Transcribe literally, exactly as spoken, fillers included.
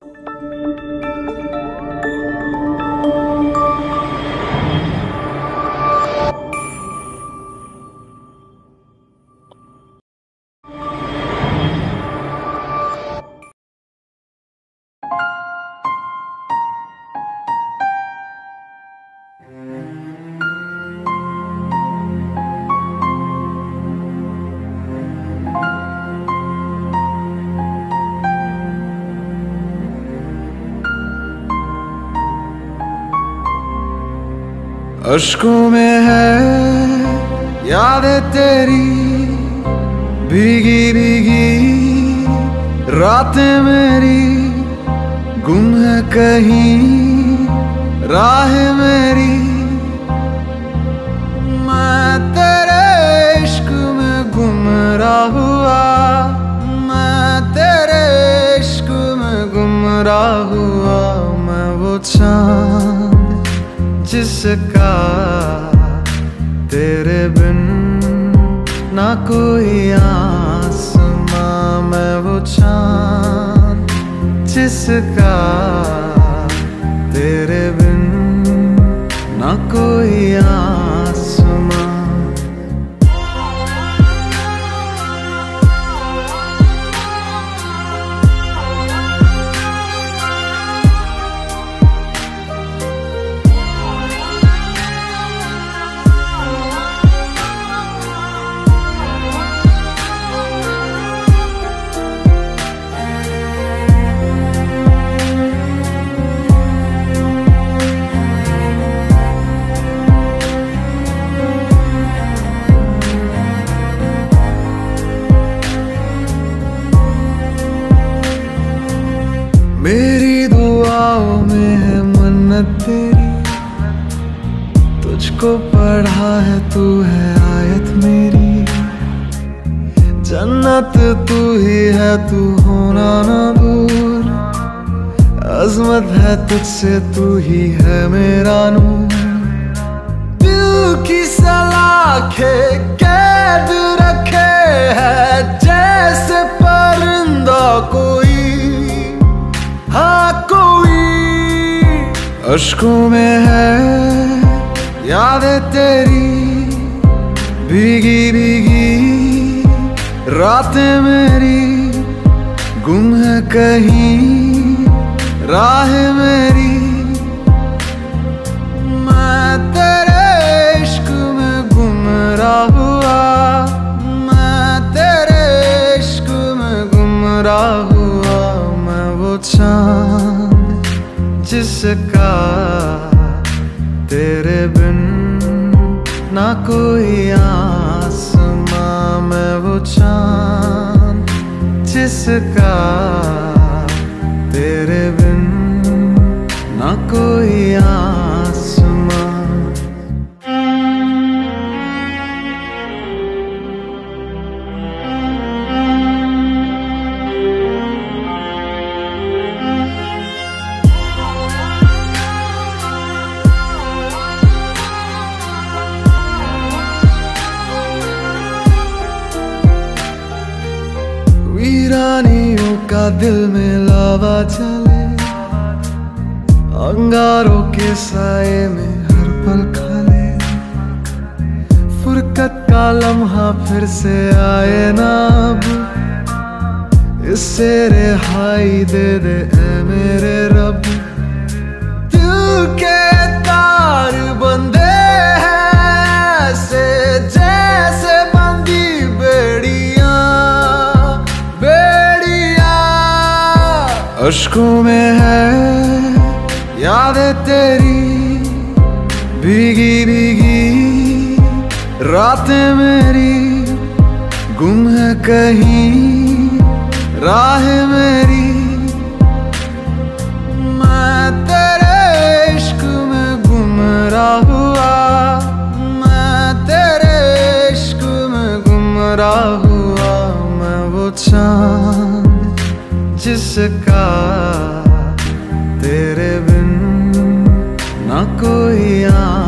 अश्कों में है यादें तेरी भीगी भीगी रातें मेरी गुम है कहीं राह मेरी। मैं तेरे इश्क में गुमराह हुआ, मैं तेरे इश्क में गुमराह हुआ। मैं वो चाँद जिसका तेरे बिन ना कोई आसमां, मैं वो चाँद जिसका तेरे बिन ना कोई आसमां। मेरी दुआओं में है मन्नत तेरी, तुझको पढ़ा है तू है आयत मेरी। जन्नत तू ही है तू होना ना दूर, अज़मत है तुझसे तू ही है मेरा नूर। दिल की सलाखें कैद रखे है जैसे परिंदा कोई, हाँ कोई। अश्कों में है यादें तेरी भीगी भीगी रातें मेरी गुम है कहीं राह मेरी। मैं तेरे इश्क में गुमराह हुआ, मैं तेरे इश्क में गुमराह हुआ। मैं वो चाँद जिसका तेरे बिन ना कोई आसमां, मैं वो चाँद जिसका तेरे बिन ना कोई आसमां। वीरानियों का दिल में लावा चले, अंगारों के साए में हर पल खाले। फुरकत का लम्हा फिर से आए ना अब, इससे रिहाई दे दे ऐ मेरे रब। दिल के तार बंधे हैं ऐसे जैसे बंदी बेड़ियां बेड़ियां। अश्कों में है यादें तेरी भीगी भीगी रातें मेरी गुम है कहीं राह मेरी। मैं तेरे इश्क में गुमराह हुआ, मैं तेरे इश्क में गुमराह हुआ। मैं वो चाँद जिसका तेरे बिन ना कोई आ